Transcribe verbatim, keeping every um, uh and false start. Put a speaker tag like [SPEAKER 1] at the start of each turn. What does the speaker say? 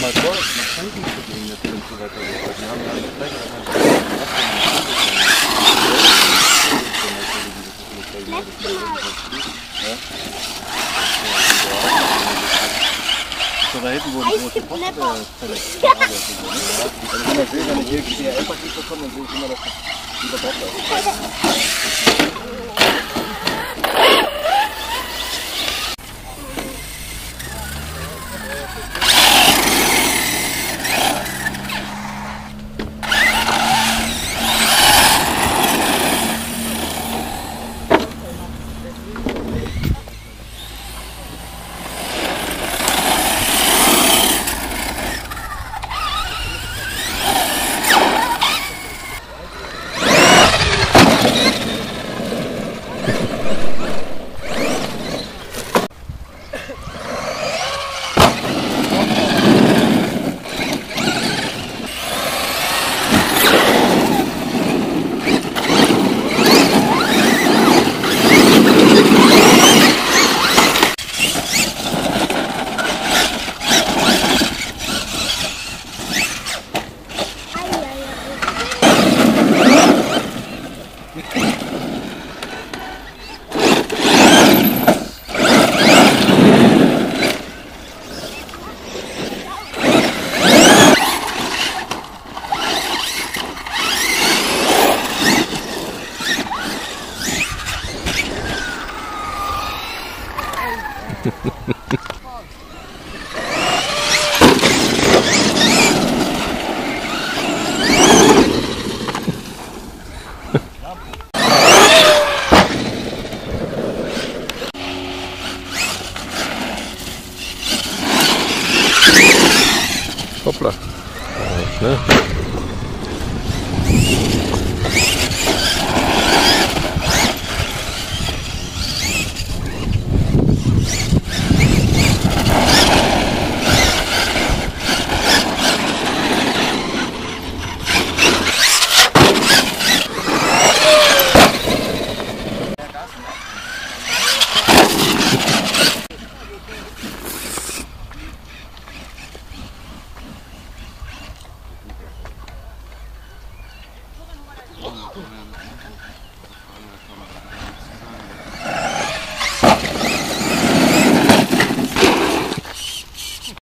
[SPEAKER 1] mal vor, nach Franken zu gehen jetzt, wenn es so weiter geht. Wir haben ja eine Fläche, so da hinten, wo die große Post arbeitet. Also wenn ich sehe, wenn ich hier D H L-Paket bekomme, dann sehe ich immer, dass das über Bord läuft.
[SPEAKER 2] Hoppla. Ja, schnell.